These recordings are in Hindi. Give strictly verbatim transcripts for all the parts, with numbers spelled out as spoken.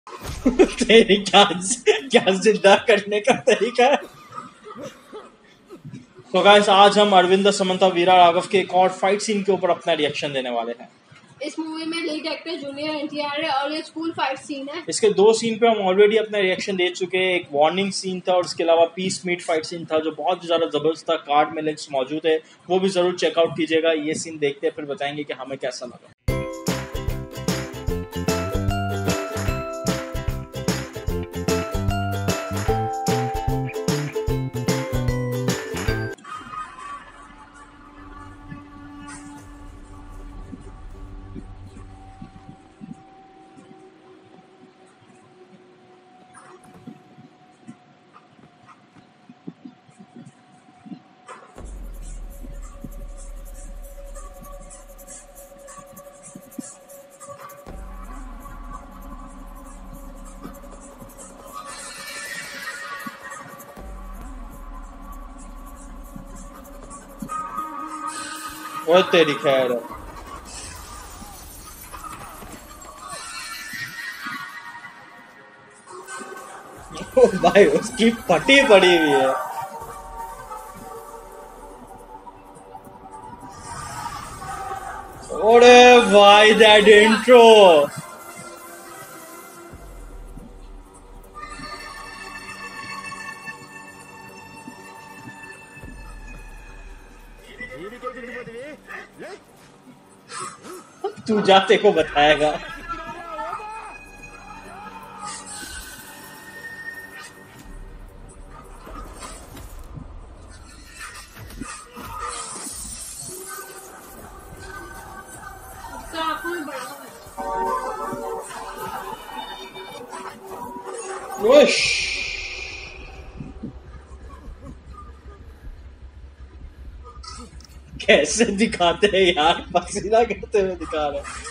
तेरी क्या क्या जिंदा करने का तरीका है। तो गाइस आज हम अरविंद समंता वीरा राघव के एक और फाइट सीन के ऊपर अपना रिएक्शन देने वाले हैं। इस मूवी में लीड एक्टर जूनियर एनटीआर है और ये स्कूल फाइट सीन है। इसके दो सीन पे हम ऑलरेडी अपना रिएक्शन दे चुके हैं। एक वार्निंग सीन था और इसके अलावा पीस मीट फाइट सीन था जो बहुत ज्यादा जबरदस्त था। कार्ड में लिंक्स मौजूद है, वो भी जरूर चेकआउट कीजिएगा। ये सीन देखते हैं फिर बताएंगे कि हमें कैसा लगा। वो तेरी खैर है। ओ भाई उसकी फटी पड़ी हुई है। ओरे भाई दैट इंट्रो। तू जाते को बताएगा। वुश कैसे दिखाते हैं यार, पसीना करते हुए दिखा रहे हैं।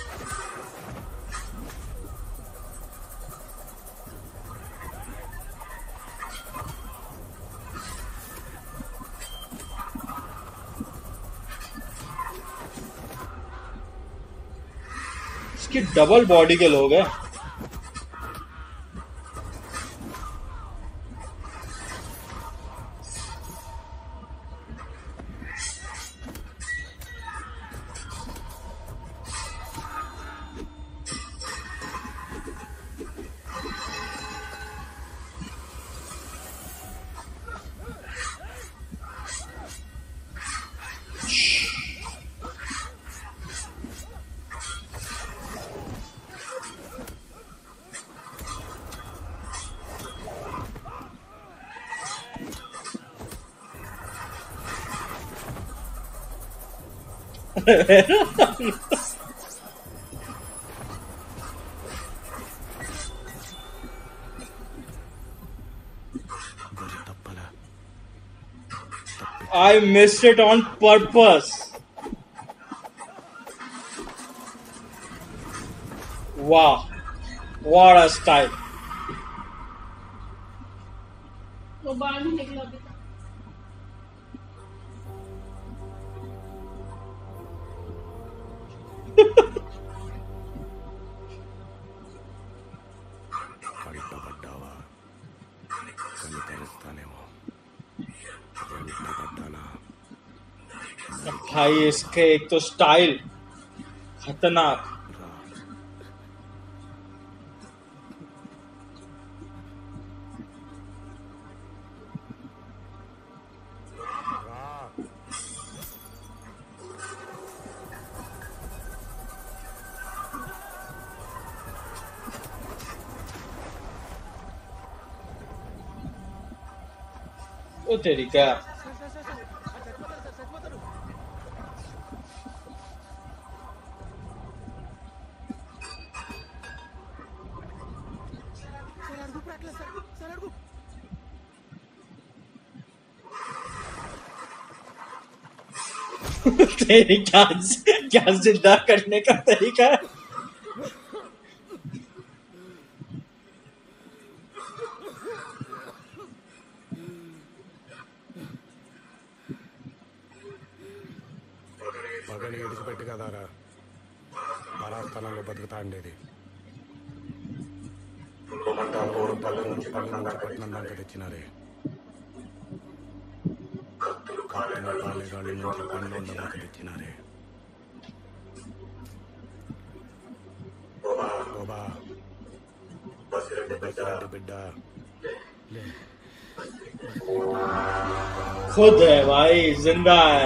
इसकी डबल बॉडी के लोग हैं। I missed it on purpose. Wow, what a style. वो बाहर नहीं निकला अभी तक। भाई इसके एक तो स्टाइल खतरनाक। ओ तेरी क्या। तेरी क्या क्या जिंदा करने का तरीका है। పగని విడిచిపెట్టి కదారా పరాస్థానంలో బతుకుతా ఉండేది. దగ్గర నుంచి పట్నం దాకా పట్నం దాకా తెచ్చినారే కత్తులు కాలేగాడి నుంచి పన్నెండు దాకా తెచ్చినారే బాబా బసిరెడ్డి బిడ్డ ले खुद है भाई, जिंदा है।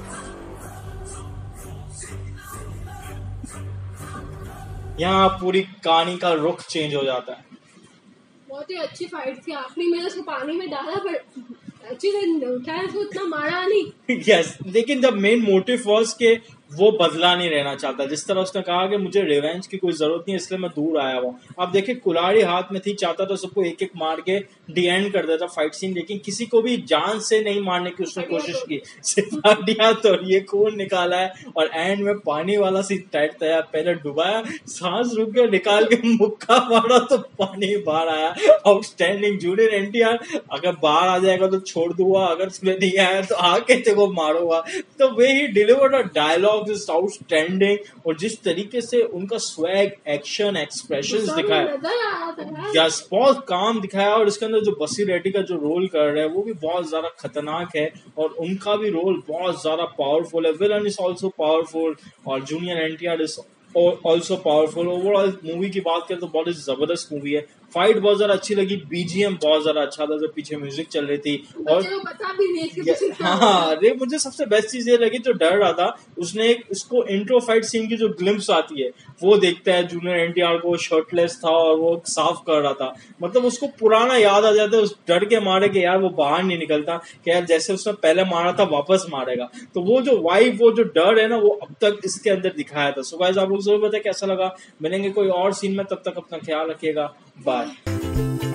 यहाँ पूरी कहानी का रुख चेंज हो जाता है। बहुत ही अच्छी फाइट थी। आखिरी में उसको पानी में डाला पर अच्छी से उठाया, उसको उतना मारा नहीं। यस, लेकिन जब मेन मोटिव वॉज के वो बदला नहीं रहना चाहता, जिस तरह उसने कहा कि मुझे रिवेंज की कोई जरूरत नहीं, इसलिए मैं दूर आया हुआ। अब देखिए कुल्हाड़ी हाथ में थी, चाहता तो सबको एक एक मार के डी एंड कर देता फाइट सीन, लेकिन किसी को भी जान से नहीं मारने की उसने कोशिश की, सिर्फ हड्डियां तोड़िए, खून निकाला है और एंड में पानी वाला सीन टाइट था। पहले डुबाया, सांस रुक गया, निकाल के मुक्का मारा तो पानी बाहर आया। आउटस्टैंडिंग जूनियर एनटीआर, अगर बाहर आ जाएगा तो छोड़ दूंगा, अगर उसमें नहीं आया तो आके तेको मारूंगा। तो वे ही delivered a dialogue is outstanding, और जिस तरीके से उनका स्वैग, एक्शन, एक्सप्रेशंस दिखाया, यस, बहुत काम दिखाया। और इसके अंदर जो बसी रेड्डी का जो रोल कर रहे हैं वो भी बहुत ज्यादा खतरनाक है, और उनका भी रोल बहुत ज्यादा पावरफुल है। विलन इज ऑल्सो पावरफुल और junior NTR is also powerful. Overall movie की बात करें तो बहुत ही जबरदस्त मूवी है। फाइट बहुत ज्यादा अच्छी लगी, बीजीएम बहुत ज्यादा अच्छा था, जब पीछे म्यूजिक चल रही थी। और पता भी नहीं, हाँ, अरे मुझे सबसे बेस्ट चीज ये लगी, जो डर रहा था उसने एक इसको इंट्रो फाइट सीन की जो ग्लिम्स आती है वो देखता है, जूनियर एनटीआर को शर्टलेस था और वो साफ कर रहा था, मतलब उसको पुराना याद आ जाता है, उस डर के मारे कि यार वो बाहर नहीं निकलता, कि यार जैसे उसने पहले मारा था वापस मारेगा। तो वो जो वाइब, वो जो डर है ना, वो अब तक इसके अंदर दिखाया था। सो गाइस, आप लोग जरूर बताएं कैसा लगा। मिलेंगे कोई और सीन में, तब तक अपना ख्याल रखिएगा, बाय।